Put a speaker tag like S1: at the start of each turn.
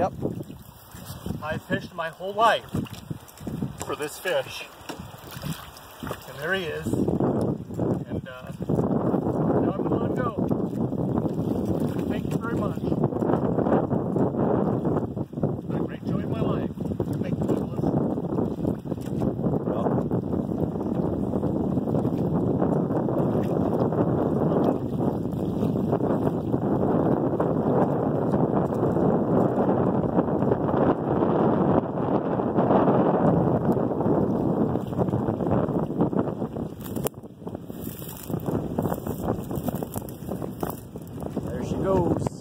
S1: Yep.
S2: I've fished my whole life for this fish. And there he is. And now I'm gonna let him go. Thank you very much. Had a great joy in my life. Thank you, Douglas.
S1: There she goes.